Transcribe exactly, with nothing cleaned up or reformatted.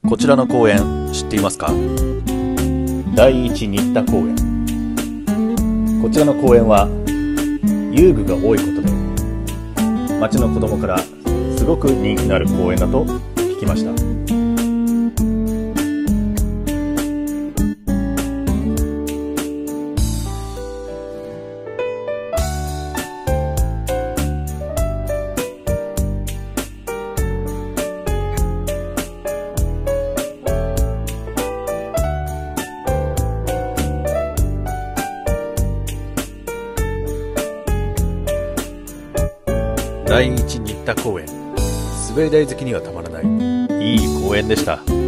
こちらの公園知っていますか？第一新田公園。こちらの公園は遊具が多いことで町の子供からすごく人気のある公園だと聞きました。第一新田公園、滑り台好きにはたまらないいい公園でした。